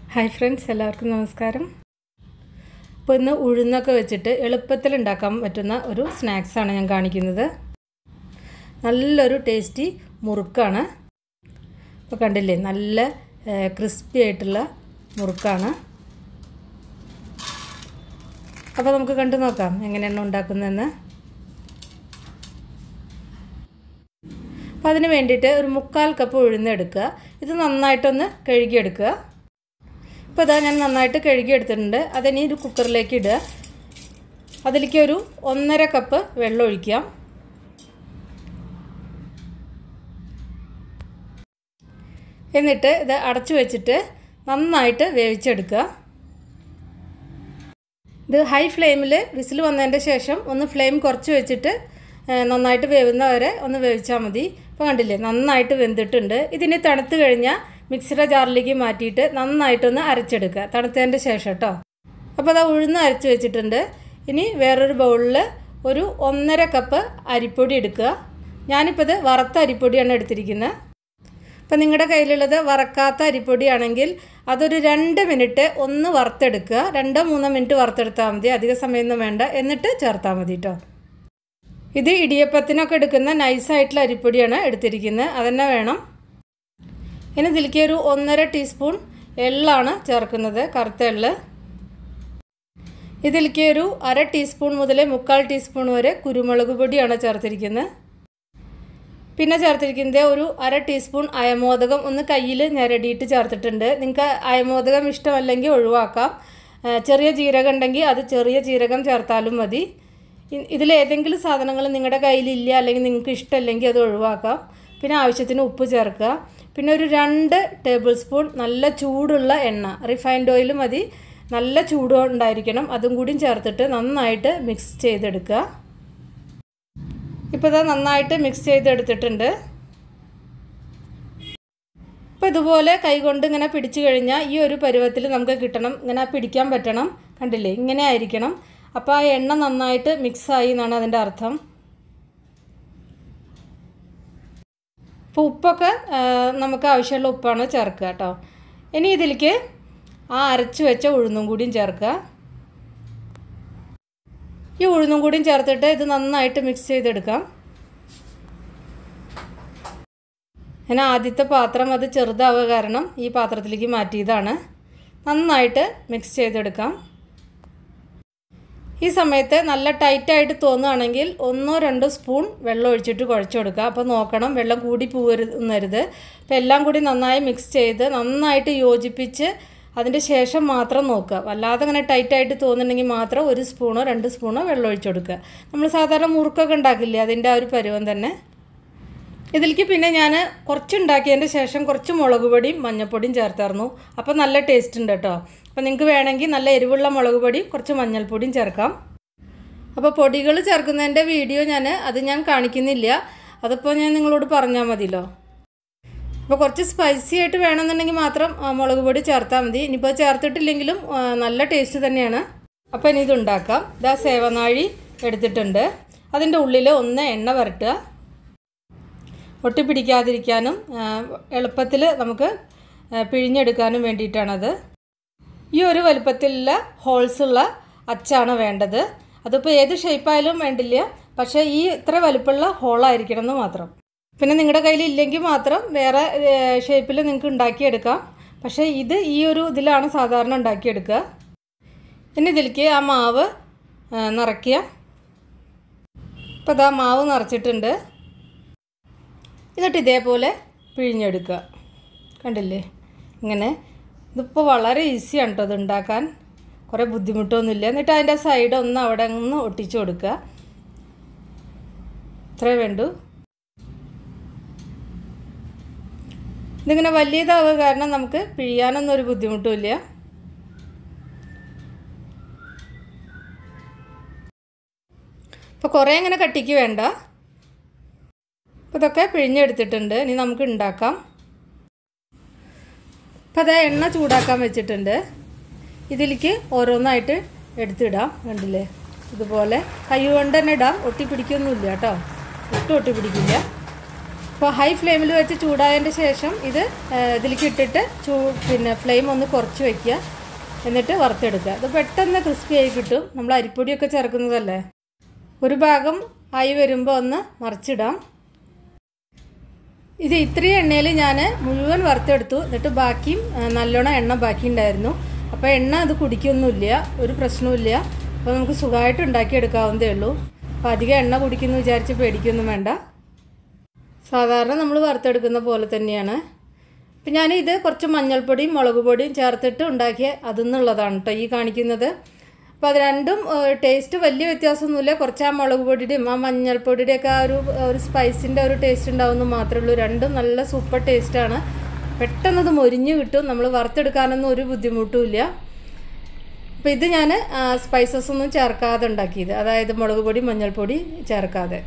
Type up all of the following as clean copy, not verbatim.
Hi friends, എല്ലാവർക്കും നമസ്കാരം. അപ്പോൾ ഇന്ന് ഉഴുന്നൊക്കെ വെച്ചിട്ട് എളുപ്പത്തിൽ ഉണ്ടാക്കാൻ പറ്റുന്ന ഒരു സ്നാക്സാണ് ഞാൻ കാണിക്കുന്നത്. നല്ലൊരു ടേസ്റ്റി മുറുക്കാണ്. അപ്പോൾ കണ്ടില്ലേ, നല്ല ക്രിസ്പി ആയിട്ടുള്ള മുറുക്കാണ്. അപ്പോൾ നമുക്ക് കണ്ടു നോക്കാം എങ്ങനെയാണ് ഉണ്ടാക്കുന്നതെന്ന്. അപ്പോൾ അതിന് വേണ്ടിയിട്ട് ഒരു 1/4 കപ്പ് ഉഴുന്നെടുക്കുക. ഇത് നന്നായിട്ടൊന്ന് കഴുകിയെടുക്കുക. ഇപ്പോൾ ഇതാ ഞാൻ നന്നായിട്ട് കഴുകിയെടുത്തിട്ടുണ്ട്. അതിനി ഒരു കുക്കറിലേക്ക് ഇടുക. അതിലേക്ക് ഒരു 1.5 കപ്പ് വെള്ളം ഒഴിക്കാം. എന്നിട്ട് ഇത് അടച്ചു വെച്ചിട്ട് നന്നായിട്ട് വേവിച്ചെടുക്കുക. ഇത് ഹൈ ഫ്ലെയിമിൽ വിസിൽ വന്നതിൻ്റെ ശേഷം ഒന്ന് ഫ്ലെയിം കുറച്ച് വെച്ചിട്ട് നന്നായിട്ട് വേവുന്നവരെ ഒന്ന് വേവിച്ചാൽ മതി. ഇപ്പോൾ കണ്ടില്ലേ, നന്നായിട്ട് വെന്തിട്ടുണ്ട്. ഇതിന് തണുത്ത് കഴിഞ്ഞാൽ മിക്സിയുടെ ജാറിലേക്ക് മാറ്റിയിട്ട് നന്നായിട്ടൊന്ന് അരച്ചെടുക്കുക, തണുത്തതിൻ്റെ ശേഷം കേട്ടോ. അപ്പോൾ അത് ഉഴുന്ന് അരച്ച് വെച്ചിട്ടുണ്ട്. ഇനി വേറൊരു ബൗളിൽ ഒരു 1.5 കപ്പ് അരിപ്പൊടി എടുക്കുക. ഞാനിപ്പോൾ ഇത് വറുത്ത അരിപ്പൊടിയാണ് എടുത്തിരിക്കുന്നത്. അപ്പോൾ നിങ്ങളുടെ കയ്യിലുള്ളത് വറക്കാത്ത അരിപ്പൊടിയാണെങ്കിൽ അതൊരു 2 മിനിറ്റ് ഒന്ന് വറുത്തെടുക്കുക. 2-3 മിനിറ്റ് വറുത്തെടുത്താൽ മതി, അധിക സമയമൊന്നും വേണ്ട. എന്നിട്ട് ചേർത്താൽ മതി കേട്ടോ. ഇത് ഇടിയപ്പത്തിനൊക്കെ എടുക്കുന്ന നൈസായിട്ടുള്ള അരിപ്പൊടിയാണ് എടുത്തിരിക്കുന്നത്, അതന്നെ വേണം. ഇനി ഇതിലേക്ക് ഒരു 1.5 ടീസ്പൂൺ എള്ളാണ് ചേർക്കുന്നത്, കറുത്ത എള്ള്. ഇതിലേക്ക് ഒരു 1/2 ടീസ്പൂൺ മുതൽ 1/4 ടീസ്പൂൺ വരെ കുരുമുളക് പൊടിയാണ് ചേർത്തിരിക്കുന്നത്. പിന്നെ ചേർത്തിരിക്കുന്നത് ഒരു 1/2 ടീസ്പൂൺ അയമോദകം ഒന്ന് കയ്യിൽ ഞെരടിയിട്ട് ചേർത്തിട്ടുണ്ട്. നിങ്ങൾക്ക് അയമോദകം ഇഷ്ടമല്ലെങ്കിൽ ഒഴിവാക്കാം. ചെറിയ ജീരകം ഉണ്ടെങ്കിൽ അത് ചെറിയ ജീരകം ചേർത്താലും മതി. ഇതിലേതെങ്കിലും സാധനങ്ങൾ നിങ്ങളുടെ കയ്യിലില്ല അല്ലെങ്കിൽ നിങ്ങൾക്ക് ഇഷ്ടമല്ലെങ്കിൽ അത് ഒഴിവാക്കാം. പിന്നെ ആവശ്യത്തിന് ഉപ്പ് ചേർക്കുക. പിന്നെ ഒരു 2 ടേബിൾ സ്പൂൺ നല്ല ചൂടുള്ള എണ്ണ, റിഫൈൻഡ് ഓയിൽ മതി, നല്ല ചൂട് ഉണ്ടായിരിക്കണം. അതും കൂടി ചേർത്തിട്ട് നന്നായിട്ട് മിക്സ് ചെയ്തെടുക്കുക. ഇപ്പോൾ ഇത് നന്നായിട്ട് മിക്സ് ചെയ്തെടുത്തിട്ടുണ്ട്. അപ്പോൾ ഇതുപോലെ കൈകൊണ്ട് ഇങ്ങനെ പിടിച്ചു കഴിഞ്ഞാൽ ഈ ഒരു പരുവത്തിൽ നമുക്ക് കിട്ടണം. ഇങ്ങനെ പിടിക്കാൻ പറ്റണം. കണ്ടില്ലേ, ഇങ്ങനെ ആയിരിക്കണം. അപ്പോൾ ആ എണ്ണ നന്നായിട്ട് മിക്സായി എന്നാണ് അതിൻ്റെ അർത്ഥം. അപ്പോൾ ഉപ്പൊക്കെ നമുക്ക് ആവശ്യമുള്ള ഉപ്പാണ് ചേർക്കുക കേട്ടോ. ഇനി ഇതിലേക്ക് ആ അരച്ച് വെച്ച ഉഴുന്നും കൂടിയും ചേർക്കുക. ഈ ഉഴുന്നും കൂടിയും ചേർത്തിട്ട് ഇത് നന്നായിട്ട് മിക്സ് ചെയ്തെടുക്കാം. ഞാൻ ആദ്യത്തെ പാത്രം അത് ചെറുതാവുക കാരണം ഈ പാത്രത്തിലേക്ക് മാറ്റിയതാണ്. നന്നായിട്ട് മിക്സ് ചെയ്തെടുക്കാം. ഈ സമയത്ത് നല്ല ടൈറ്റായിട്ട് തോന്നുകയാണെങ്കിൽ 1-2 സ്പൂൺ വെള്ളം ഒഴിച്ചിട്ട് കുഴച്ച് കൊടുക്കുക. അപ്പോൾ നോക്കണം, വെള്ളം കൂടി പോകരുത്. അപ്പോൾ എല്ലാം കൂടി നന്നായി മിക്സ് ചെയ്ത് നന്നായിട്ട് യോജിപ്പിച്ച് അതിൻ്റെ ശേഷം മാത്രം നോക്കുക. വല്ലാതെ അങ്ങനെ ടൈറ്റായിട്ട് തോന്നുന്നുണ്ടെങ്കിൽ മാത്രം 1 സ്പൂണോ 2 സ്പൂണോ വെള്ളം ഒഴിച്ച് കൊടുക്കുക. നമ്മൾ സാധാരണ മുറുക്കൊക്കെ ഉണ്ടാക്കില്ലേ, അതിൻ്റെ ആ ഒരു പരുവം തന്നെ. ഇതിലേക്ക് പിന്നെ ഞാൻ കുറച്ചുണ്ടാക്കിയതിൻ്റെ ശേഷം കുറച്ച് മുളക് പൊടിയും മഞ്ഞൾപ്പൊടിയും ചേർത്തായിരുന്നു. അപ്പോൾ നല്ല ടേസ്റ്റ് ഉണ്ട് കേട്ടോ. അപ്പോൾ നിങ്ങൾക്ക് വേണമെങ്കിൽ നല്ല എരിവുള്ള മുളക് പൊടിയും കുറച്ച് മഞ്ഞൾപ്പൊടിയും ചേർക്കാം. അപ്പോൾ പൊടികൾ ചേർക്കുന്നതിൻ്റെ വീഡിയോ ഞാൻ കാണിക്കുന്നില്ല, അതിപ്പോൾ ഞാൻ നിങ്ങളോട് പറഞ്ഞാൽ മതിയല്ലോ. അപ്പോൾ കുറച്ച് സ്പൈസി ആയിട്ട് വേണമെന്നുണ്ടെങ്കിൽ മാത്രം മുളക് പൊടി ചേർത്താൽ മതി. ഇനിയിപ്പോൾ ചേർത്തിട്ടില്ലെങ്കിലും നല്ല ടേസ്റ്റ് തന്നെയാണ്. അപ്പോൾ ഇനി ഇതുണ്ടാക്കാം. ഇതാ സേവനാഴി എടുത്തിട്ടുണ്ട്. അതിൻ്റെ ഉള്ളിൽ ഒന്ന് എണ്ണ വരട്ടുക. ഒട്ടിപ്പിടിക്കാതിരിക്കാനും എളുപ്പത്തിൽ നമുക്ക് പിഴിഞ്ഞെടുക്കാനും വേണ്ടിയിട്ടാണത്. ഈ ഒരു വലുപ്പത്തിലുള്ള ഹോൾസുള്ള അച്ചാണ് വേണ്ടത്. അതിപ്പോൾ ഏത് ഷേപ്പായാലും വേണ്ടില്ല, പക്ഷേ ഈ ഇത്ര വലുപ്പമുള്ള ഹോളായിരിക്കണം എന്ന് മാത്രം. പിന്നെ നിങ്ങളുടെ കയ്യിൽ ഇല്ലെങ്കിൽ മാത്രം വേറെ ഷേപ്പിൽ നിങ്ങൾക്ക് ഉണ്ടാക്കിയെടുക്കാം. പക്ഷേ ഇത് ഈ ഒരു ഇതിലാണ് സാധാരണ ഉണ്ടാക്കിയെടുക്കുക. ഇനി ഇതിലേക്ക് ആ മാവ് നിറയ്ക്കുക. ഇപ്പോൾ ഇതാ മാവ് നിറച്ചിട്ടുണ്ട്. എന്നിട്ട് ഇതേപോലെ പിഴിഞ്ഞെടുക്കുക. കണ്ടില്ലേ, ഇങ്ങനെ. ഇതിപ്പോൾ വളരെ ഈസിയാണ് കേട്ടോ ഇത് ഉണ്ടാക്കാൻ, കുറേ ബുദ്ധിമുട്ടൊന്നുമില്ല. എന്നിട്ട് അതിൻ്റെ സൈഡ് ഒന്ന് അവിടെ ഒന്ന് ഒട്ടിച്ചു കൊടുക്കുക. ഇത്രേ വേണ്ടൂ. ഇതിങ്ങനെ വലിയതാവുക കാരണം നമുക്ക് പിഴിയാനൊന്നും ഒരു ബുദ്ധിമുട്ടുമില്ല. ഇപ്പോൾ കുറേ ഇങ്ങനെ കട്ടിക്ക് വേണ്ട. അപ്പോൾ ഇതൊക്കെ പിഴിഞ്ഞെടുത്തിട്ടുണ്ട്. ഇനി നമുക്ക് ഉണ്ടാക്കാം. അപ്പോൾ അത് എണ്ണ ചൂടാക്കാൻ വെച്ചിട്ടുണ്ട്. ഇതിലേക്ക് ഓരോന്നായിട്ട് എടുത്തിടാം. കണ്ടില്ലേ, ഇതുപോലെ കൈ കൊണ്ട് തന്നെ ഇടാം. ഒട്ടിപ്പിടിക്കൊന്നുമില്ല കേട്ടോ, ഒട്ടും ഒട്ടിപ്പിടിക്കില്ല. അപ്പോൾ ഹൈ ഫ്ലെയിമിൽ വെച്ച് ചൂടായതിൻ്റെ ശേഷം ഇത് ഇതിലേക്ക് ഇട്ടിട്ട് പിന്നെ ഫ്ലെയിം ഒന്ന് കുറച്ച് വയ്ക്കുക. എന്നിട്ട് വറുത്തെടുക്കുക. ഇത് പെട്ടെന്ന് ക്രിസ്പി ആയി കിട്ടും. നമ്മൾ അരിപ്പൊടിയൊക്കെ ചേർക്കുന്നതല്ലേ. ഒരു ഭാഗം ആയി വരുമ്പോൾ ഒന്ന് മറിച്ചിടാം. ഇത് ഇത്രയും എണ്ണയിൽ ഞാൻ മുഴുവൻ വറുത്തെടുത്തു. എന്നിട്ട് ബാക്കിയും നല്ലോണം എണ്ണ ബാക്കി ഉണ്ടായിരുന്നു. അപ്പോൾ എണ്ണ അത് കുടിക്കൊന്നുമില്ല, ഒരു പ്രശ്നവുമില്ല. അപ്പോൾ നമുക്ക് സുഖമായിട്ട് ഉണ്ടാക്കിയെടുക്കാവുന്നതേ ഉള്ളൂ. അപ്പോൾ അധികം എണ്ണ കുടിക്കുന്നു വിചാരിച്ച് പേടിക്കൊന്നും വേണ്ട. സാധാരണ നമ്മൾ വറുത്തെടുക്കുന്ന പോലെ തന്നെയാണ്. അപ്പം ഞാനിത് കുറച്ച് മഞ്ഞൾപ്പൊടിയും മുളക് പൊടിയും ചേർത്തിട്ട് ഉണ്ടാക്കിയ അതിന്നുള്ളതാണ് കേട്ടോ ഈ കാണിക്കുന്നത്. അപ്പോൾ അത് രണ്ടും ടേസ്റ്റ് വലിയ വ്യത്യാസമൊന്നുമില്ല. കുറച്ച് ആ മുളക് പൊടിയുടെയും ആ മഞ്ഞൾപ്പൊടിയുടെയൊക്കെ ആ ഒരു സ്പൈസിൻ്റെ ഒരു ടേസ്റ്റ് ഉണ്ടാവുമെന്ന് മാത്രമേ ഉള്ളൂ. രണ്ടും നല്ല സൂപ്പർ ടേസ്റ്റാണ്. പെട്ടെന്നത് മൊരിഞ്ഞ് കിട്ടും. നമ്മൾ വറുത്തെടുക്കാനൊന്നും ഒരു ബുദ്ധിമുട്ടുമില്ല. അപ്പോൾ ഇത് ഞാൻ സ്പൈസസ് ഒന്നും ചേർക്കാതെ ഉണ്ടാക്കിയത്, അതായത് മുളക് പൊടി മഞ്ഞൾപ്പൊടി ചേർക്കാതെ.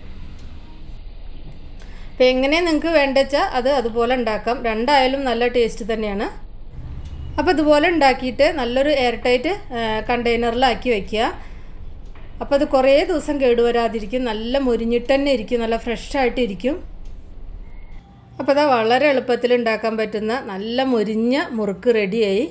അപ്പോൾ എങ്ങനെ നിങ്ങൾക്ക് വേണ്ടച്ചാൽ അത് അതുപോലെ ഉണ്ടാക്കാം. രണ്ടായാലും നല്ല ടേസ്റ്റ് തന്നെയാണ്. അപ്പോൾ ഇതുപോലെ ഉണ്ടാക്കിയിട്ട് നല്ലൊരു എയർ ടൈറ്റ് കണ്ടെയ്നറിലാക്കി വയ്ക്കുക. അപ്പോൾ അത് കുറേ ദിവസം കേടുവരാതിരിക്കും. നല്ല മുരിഞ്ഞിട്ട് തന്നെ ഇരിക്കും, നല്ല ഫ്രഷായിട്ടിരിക്കും. അപ്പോൾ അത് വളരെ എളുപ്പത്തിൽ ഉണ്ടാക്കാൻ പറ്റുന്ന നല്ല മുരിഞ്ഞ മുറുക്ക് റെഡിയായി.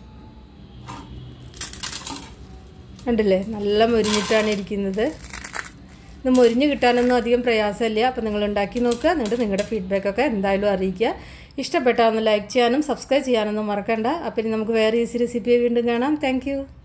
കണ്ടില്ലേ, നല്ല മുരിഞ്ഞിട്ടാണ് ഇരിക്കുന്നത്. ഇത് മുരിഞ്ഞ് കിട്ടാനൊന്നും അധികം പ്രയാസമില്ല. അപ്പോൾ നിങ്ങൾ ഉണ്ടാക്കി നോക്കുക. എന്നിട്ട് നിങ്ങളുടെ ഫീഡ്ബാക്കൊക്കെ എന്തായാലും അറിയിക്കുക. ഇഷ്ടപ്പെട്ടാൽ ഒന്ന് ലൈക്ക് ചെയ്യാനും സബ്സ്ക്രൈബ് ചെയ്യാനൊന്നും മറക്കണ്ട. അപ്പോൾ ഇനി നമുക്ക് വേറെ ഈസി റെസിപ്പി വീണ്ടും കാണാം. താങ്ക്